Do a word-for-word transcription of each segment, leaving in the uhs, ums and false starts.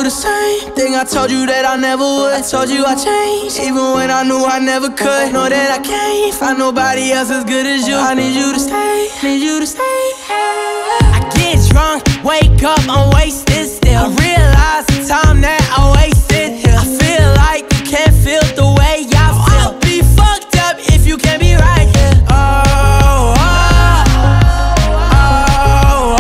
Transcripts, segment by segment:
the same thing I told you that I never would. I told you I changed, even when I knew I never could. Know that I can't find nobody else as good as you. I need you to stay, need you to stay. I get drunk, wake up, I'm wasted still. I realize the time that I wasted here. I feel like you can't feel the way I feel. I'll be fucked up if you can't be right here. Oh, oh, oh, oh,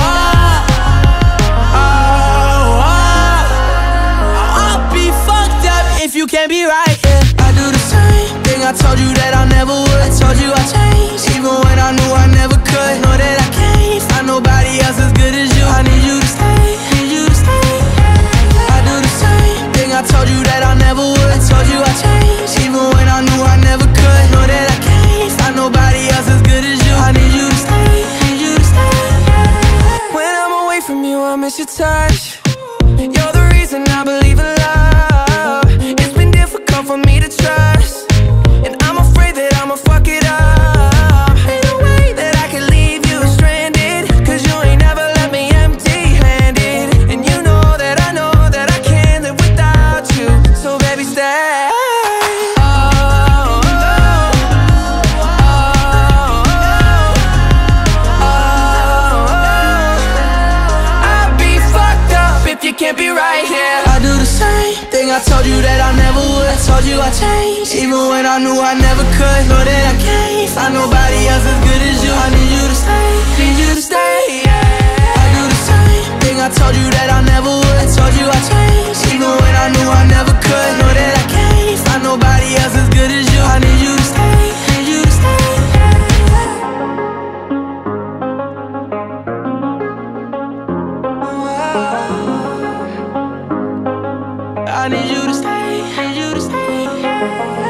oh, oh. I'll be fucked up if you can't be right here. I do the same thing I told you that I never would. I told you I changed, even when I knew I never could. Know that I can't find nobody else as good as you. I need you to stay, need you to stay. I do the same thing I told you that I never would. I told you I changed, even when I knew I never could. Know that I can't find nobody else as good as you. I need you to stay, need you to stay. When I'm away from you, I miss your touch. You're the reason I believe in love. It's been difficult for me to trust, and I'm afraid that I'ma fuck it up. Ain't no way that I can leave you stranded, cause you ain't never left me empty-handed. And you know that I know that I can't live without you. So baby, stay. Oh, oh, oh, oh, oh. I'll be fucked up if you can't be right here. I do the same thing I told you that I never would. I told you I changed, even when I knew I never could. Know that I can't find nobody else as good as you. I need you to stay, need you to stay, yeah. I do the same thing I told you that I never would. I told you I changed, even when I knew I never could. Know that I can't find nobody else as good as you. I need you to stay, need you to stay, I need you to stay, need you to stay.